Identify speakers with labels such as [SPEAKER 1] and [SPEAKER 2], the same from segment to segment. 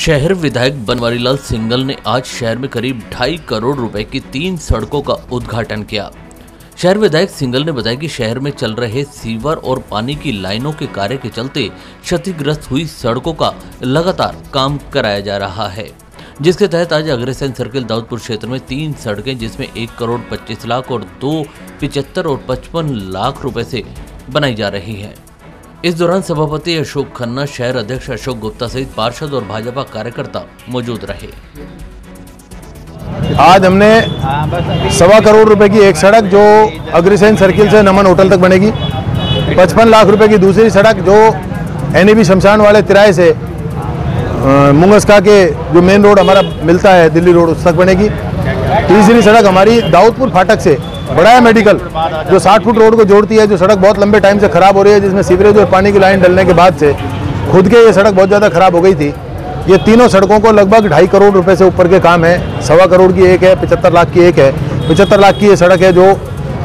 [SPEAKER 1] शहर विधायक बनवारी लाल सिंघल ने आज शहर में करीब 2.5 करोड़ रुपए की 3 सड़कों का उद्घाटन किया। शहर विधायक सिंघल ने बताया कि शहर में चल रहे सीवर और पानी की लाइनों के कार्य के चलते क्षतिग्रस्त हुई सड़कों का लगातार काम कराया जा रहा है, जिसके तहत आज अग्रसेन सर्किल दाऊदपुर क्षेत्र में 3 सड़कें जिसमें 1 करोड़ 25 लाख और 2 75 और 55 लाख रुपए से बनाई जा रही है। इस दौरान सभापति अशोक खन्ना, शहर अध्यक्ष अशोक गुप्ता सहित पार्षद और भाजपा कार्यकर्ता मौजूद रहे।
[SPEAKER 2] आज हमने 1.25 करोड़ रुपए की एक सड़क जो अग्रसेन सर्किल से नमन होटल तक बनेगी, 55 लाख रुपए की दूसरी सड़क जो NAB शमशान वाले तिराहे से मुंगस्का के जो मेन रोड हमारा मिलता है दिल्ली रोड उस तक बनेगी। तीसरी सड़क हमारी दाऊदपुर फाटक से बड़ा मेडिकल जो 60 फुट रोड को जोड़ती है, जो सड़क बहुत लंबे टाइम से खराब हो रही है, जिसमें सीवरेज और पानी की लाइन डलने के बाद से खुद के ये सड़क बहुत ज़्यादा खराब हो गई थी। ये तीनों सड़कों को लगभग 2.5 करोड़ रुपए से ऊपर के काम है। 1.25 करोड़ की एक है, 75 लाख की एक है। 75 लाख की ये सड़क है जो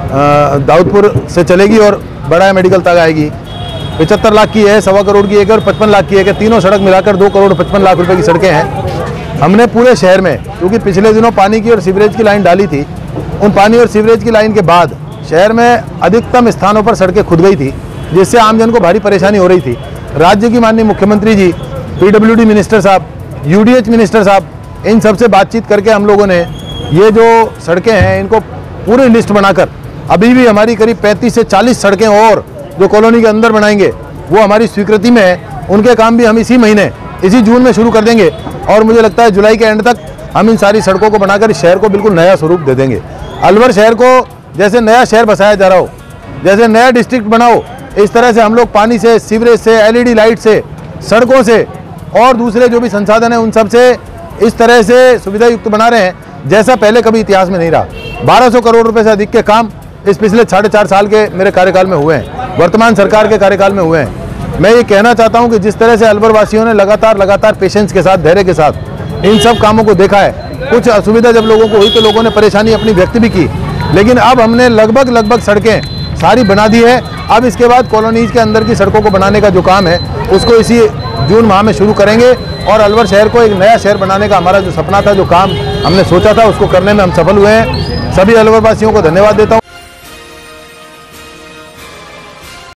[SPEAKER 2] दाऊदपुर से चलेगी और बड़ा मेडिकल तक आएगी। 75 लाख की है, 1.25 करोड़ की एक है और 55 लाख की एक है। तीनों सड़क मिलाकर 2 करोड़ 55 लाख रुपए की सड़कें हैं। हमने पूरे शहर में, क्योंकि पिछले दिनों पानी की और सीवरेज की लाइन डाली थी, उन पानी और सीवरेज की लाइन के बाद शहर में अधिकतम स्थानों पर सड़कें खुद गई थी, जिससे आमजन को भारी परेशानी हो रही थी। राज्य की माननीय मुख्यमंत्री जी, PWD मिनिस्टर साहब, UDH मिनिस्टर साहब, इन सबसे बातचीत करके हम लोगों ने ये जो सड़कें हैं इनको पूरी लिस्ट बनाकर, अभी भी हमारी करीब 35 से 40 सड़कें और जो कॉलोनी के अंदर बनाएंगे वो हमारी स्वीकृति में है। उनके काम भी हम इसी महीने, इसी जून में शुरू कर देंगे और मुझे लगता है जुलाई के एंड तक हम इन सारी सड़कों को बनाकर इस शहर को बिल्कुल नया स्वरूप दे देंगे। अलवर शहर को जैसे नया शहर बसाया जा रहा हो, जैसे नया डिस्ट्रिक्ट बनाओ, इस तरह से हम लोग पानी से, सीवरेज से, LED लाइट से, सड़कों से और दूसरे जो भी संसाधन हैं उन सब से इस तरह से सुविधा युक्त बना रहे हैं जैसा पहले कभी इतिहास में नहीं रहा। 1200 करोड़ रुपए से अधिक के काम इस पिछले 4.5 साल के मेरे कार्यकाल में हुए हैं, वर्तमान सरकार के कार्यकाल में हुए हैं। मैं ये कहना चाहता हूँ कि जिस तरह से अलवर वासियों ने लगातार पेशेंस के साथ, धैर्य के साथ इन सब कामों को देखा है, कुछ असुविधा जब लोगों को हुई तो लोगों ने परेशानी अपनी व्यक्त भी की, लेकिन अब हमने लगभग सड़कें सारी बना दी है। अब इसके बाद कॉलोनीज के अंदर की सड़कों को बनाने का जो काम है उसको इसी जून माह में शुरू करेंगे और अलवर शहर को एक नया शहर बनाने का हमारा जो सपना था, जो काम हमने सोचा था, उसको करने में हम सफल हुए हैं। सभी अलवर वासियों को धन्यवाद देता हूँ।